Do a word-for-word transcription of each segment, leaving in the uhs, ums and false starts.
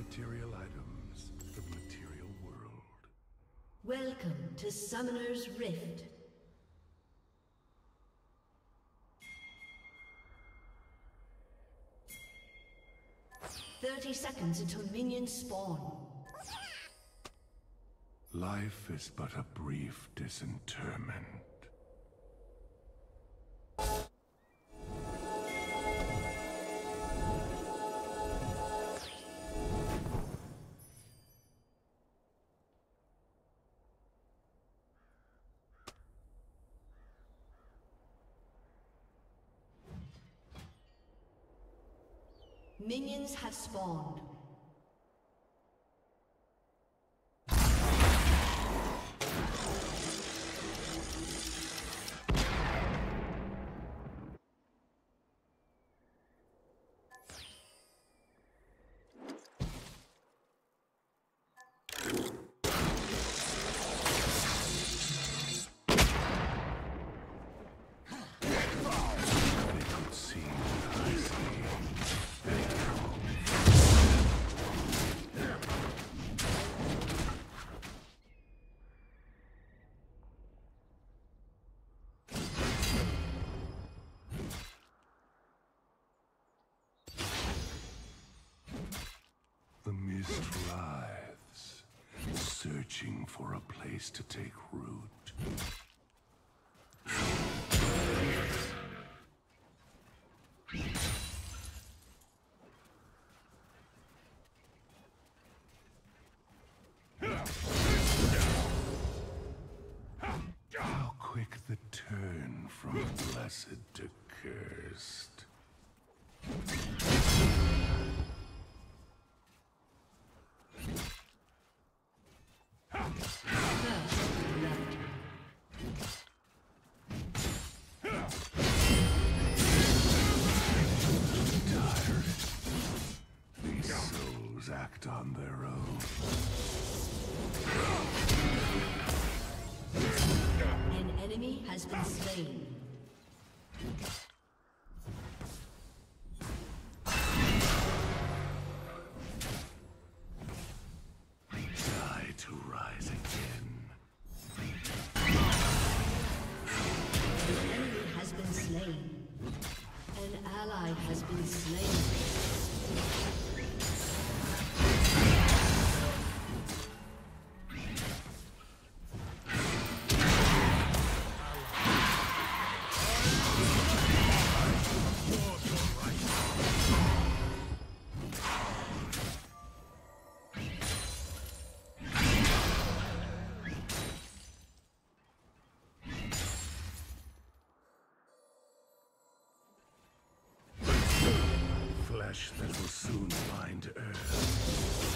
material items for the material world. Welcome to Summoner's Rift. Thirty seconds until minions spawn. Life is but a brief disinterment. Minions have spawned. The mist writhes, searching for a place to take root. How quick the turn from blessed to cursed. Act on their own. An enemy has been slain. Die to rise again. An enemy has been slain. An ally has been slain. Flesh that will soon find earth.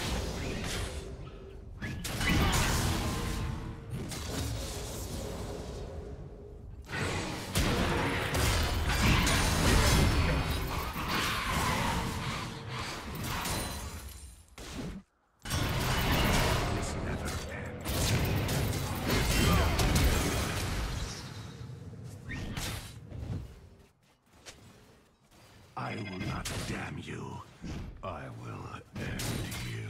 This never ends. I will not damn you. I will end you.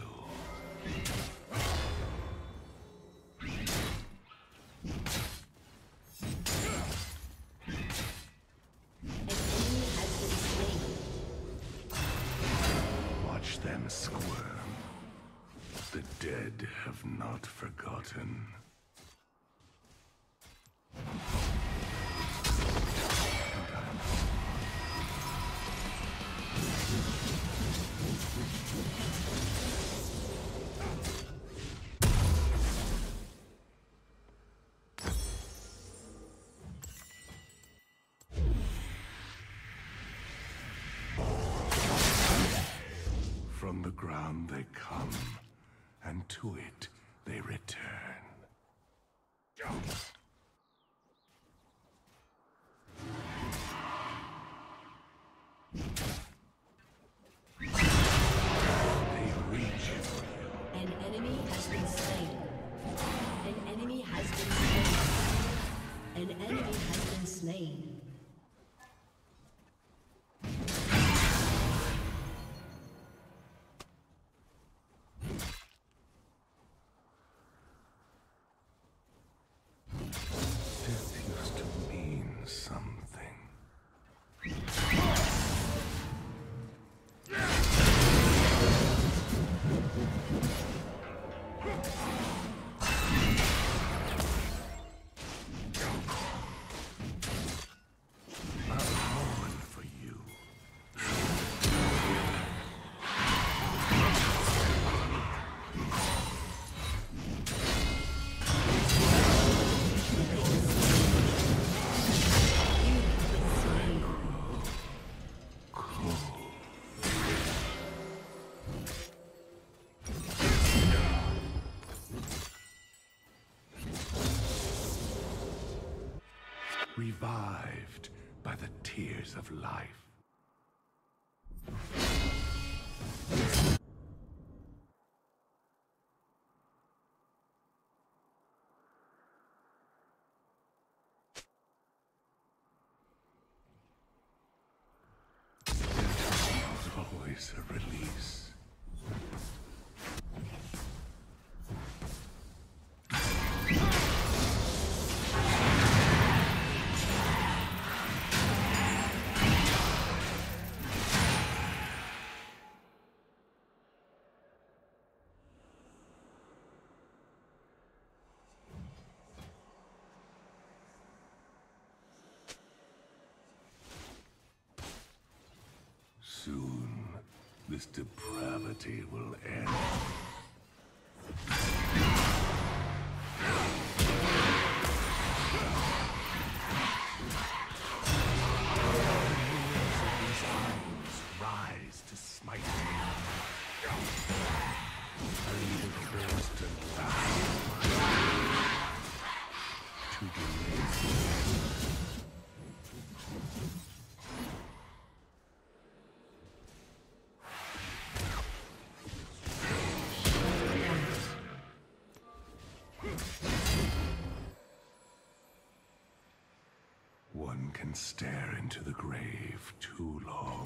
Watch them squirm. The dead have not forgotten. From the ground they come, and to it they return. They reach for you. An enemy has been slain. An enemy has been slain. An enemy has been slain. revived by the tears of life. Always a release. Soon, this depravity will end. Rise to smite me. I need the first and last to delay. One can stare into the grave too long.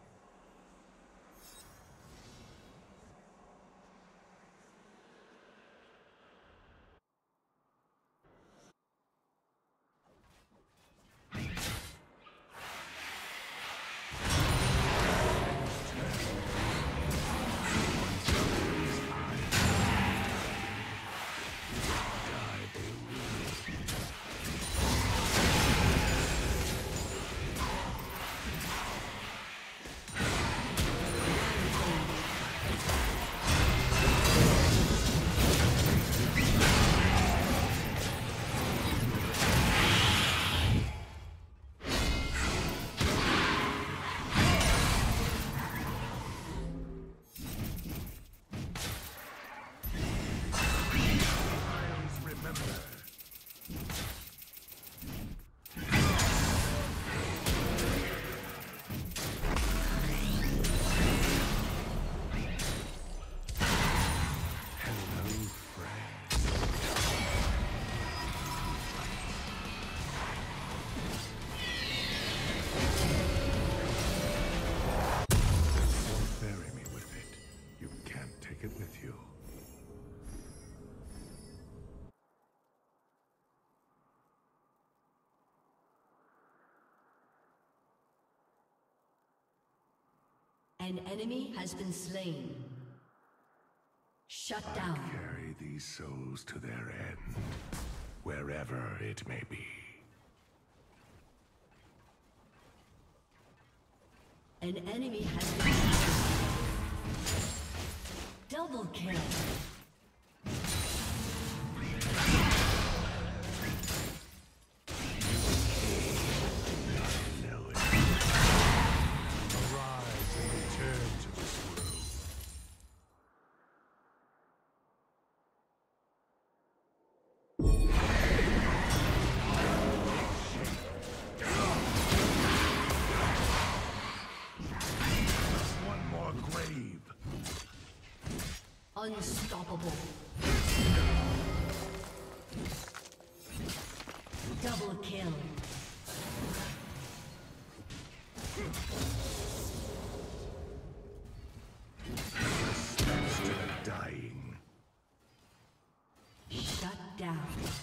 An enemy has been slain. Shut down. I carry these souls to their end, wherever it may be. An enemy has been slain. Double kill. Unstoppable. Double kill. Respect to the dying. Shut down.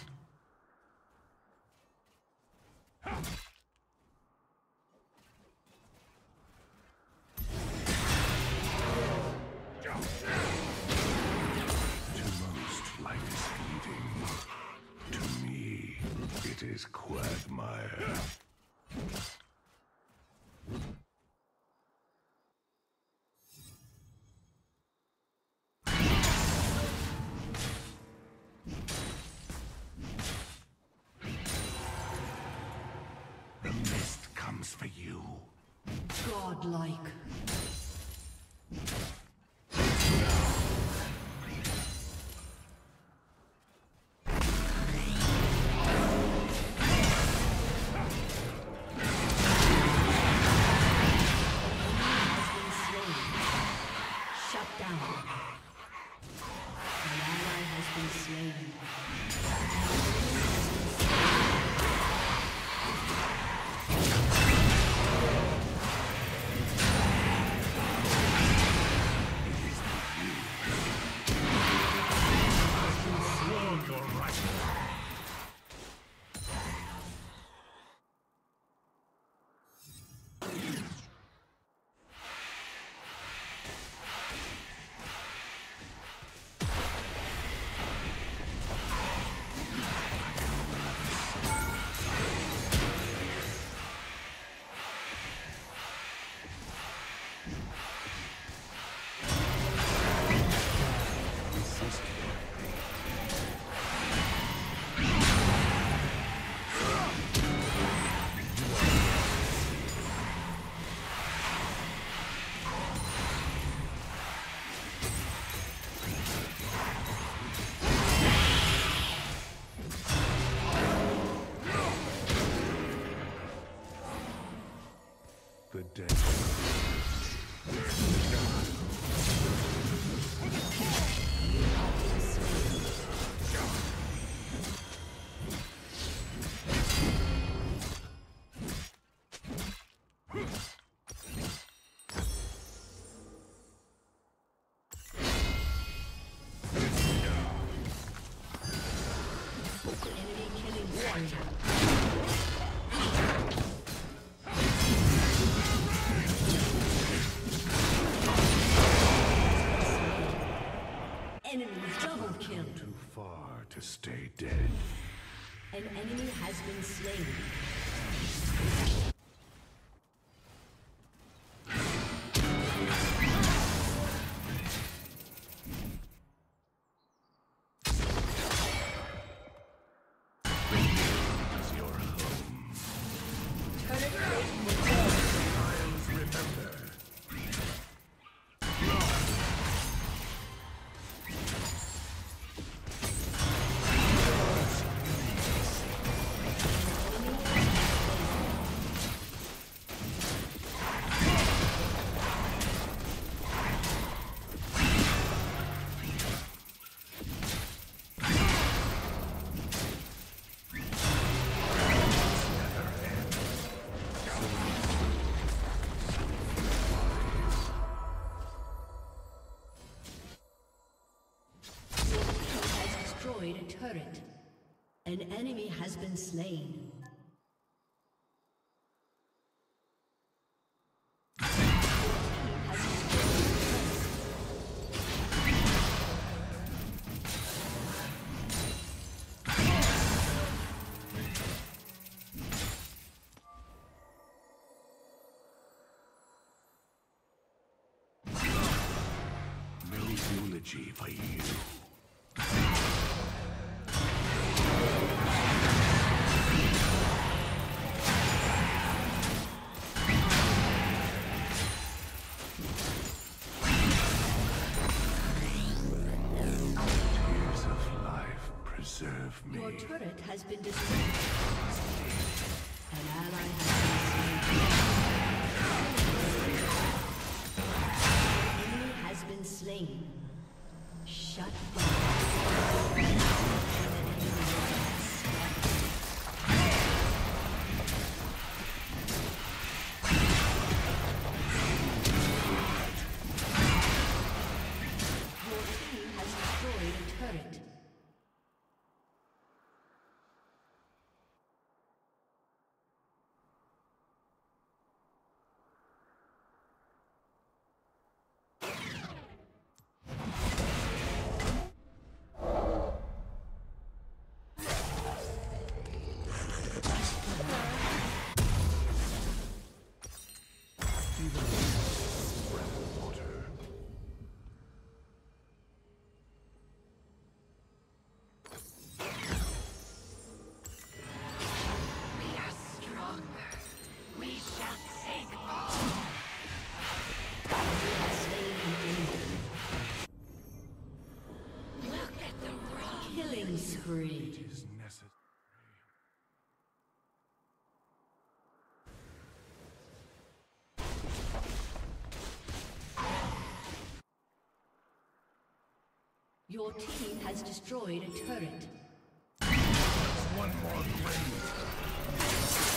It is quagmire. The mist comes for you. Godlike. An ally has been slain. The dead. Enemy killing warrior. Too far to stay dead. An enemy has been slain. A turret. An enemy has been slain. No eulogy for you. Your turret has been destroyed. An ally has been slain. An enemy has been slain. Shut down. Your team has destroyed a turret. Spree. It is necessary. Your team has destroyed a turret. One more blade.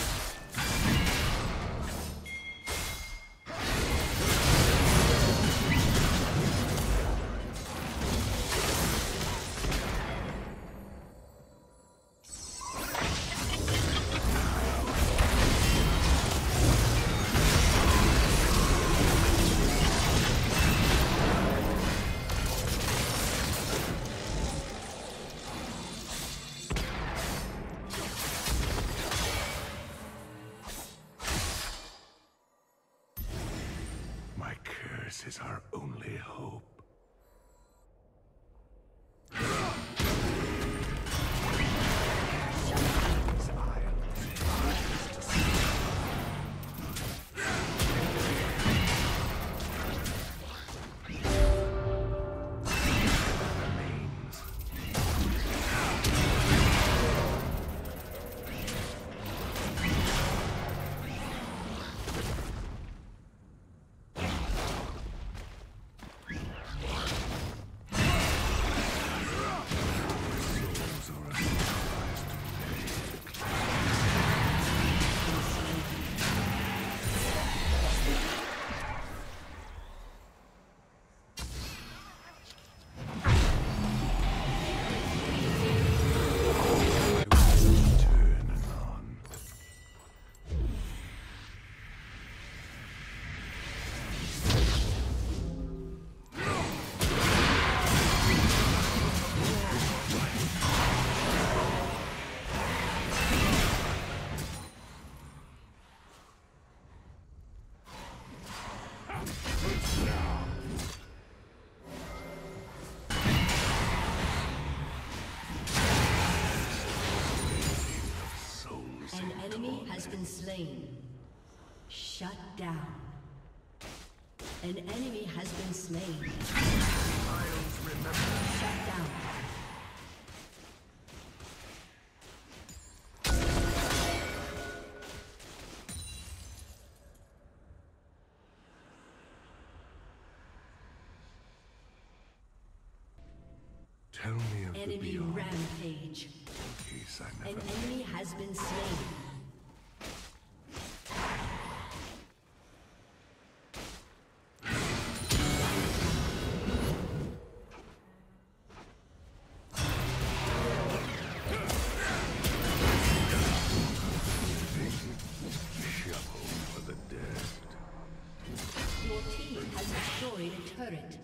This is our only hope. Has been slain. Shut down. An enemy has been slain. Shut down. Tell me of enemy the beyond. Rampage. Peace I never An enemy has been slain. Turret.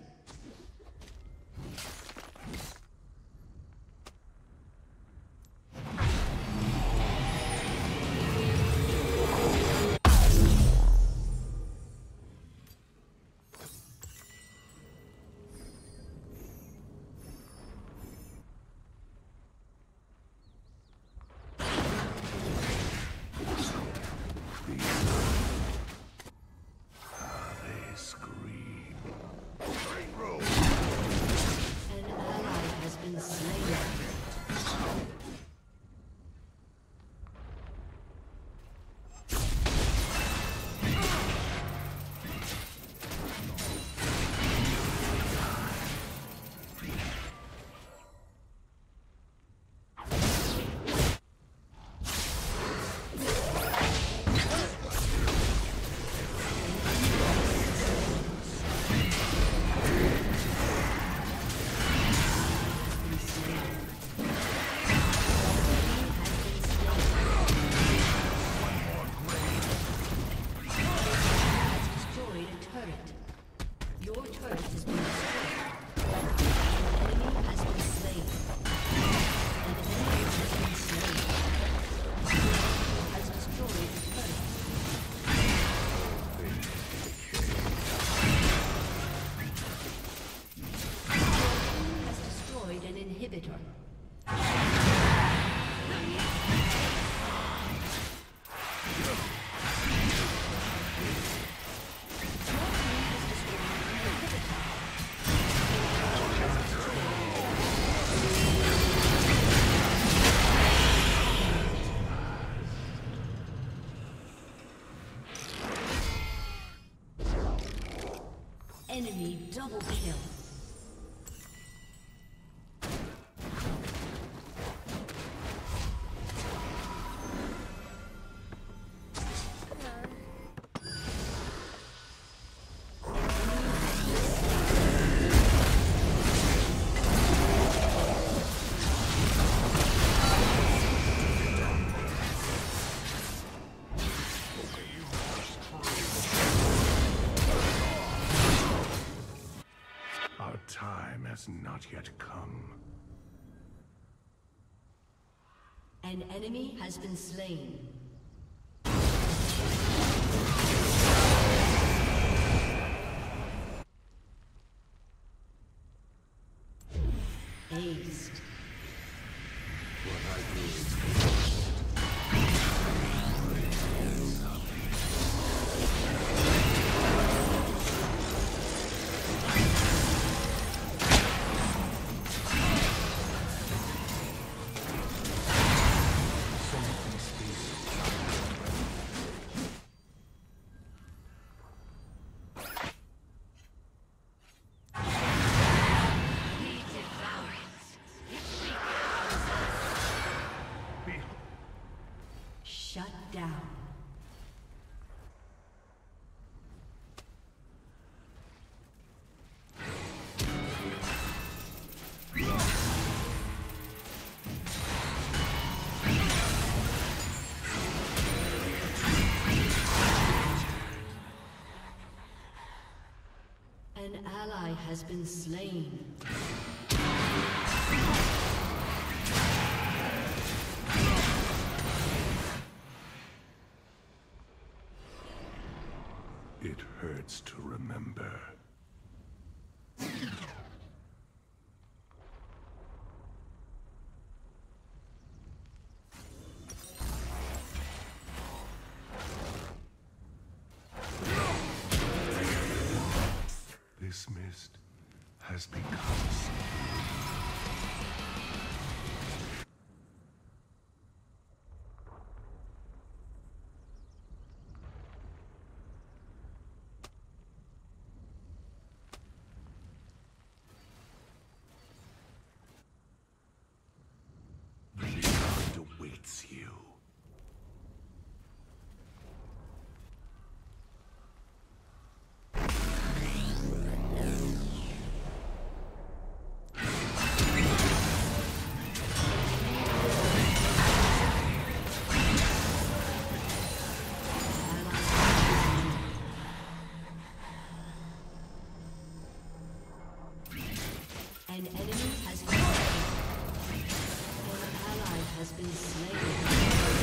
Enemy double kill. not yet come. An enemy has been slain. Aced. What I do is Shut down. An ally has been slain. It hurts to remember. This mist has become awaits you. An enemy has been slain. An ally has been slain.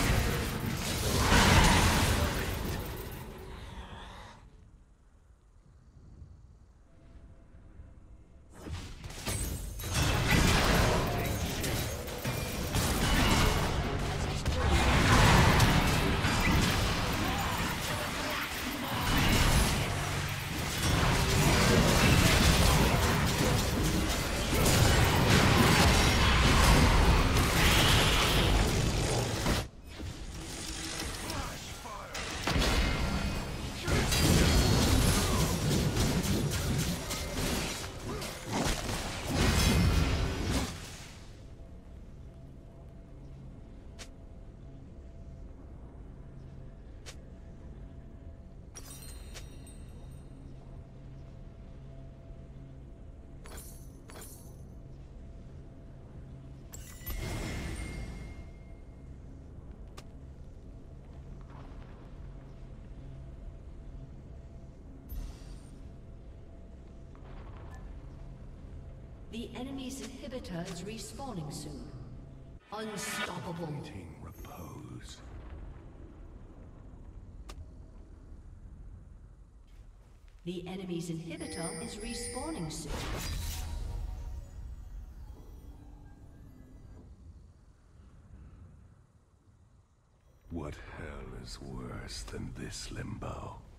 The enemy's inhibitor is respawning soon. Unstoppable. Fleeting repose. The enemy's inhibitor is respawning soon. What hell is worse than this limbo?